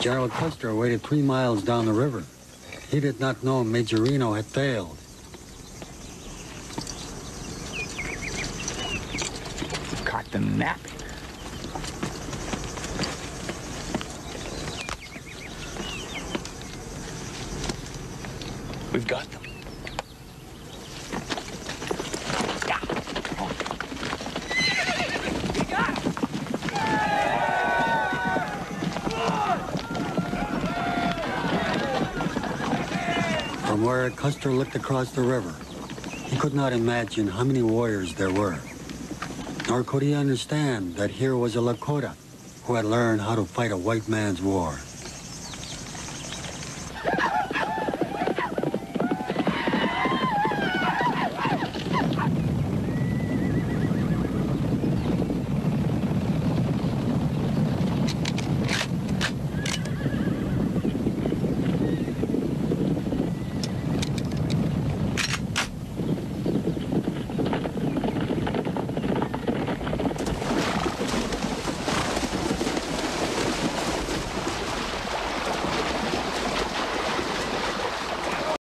General Custer waited 3 miles down the river. He did not know Major Reno had failed. Caught them napping. We've got them. From where Custer looked across the river, he could not imagine how many warriors there were. Nor could he understand that here was a Lakota who had learned how to fight a white man's war.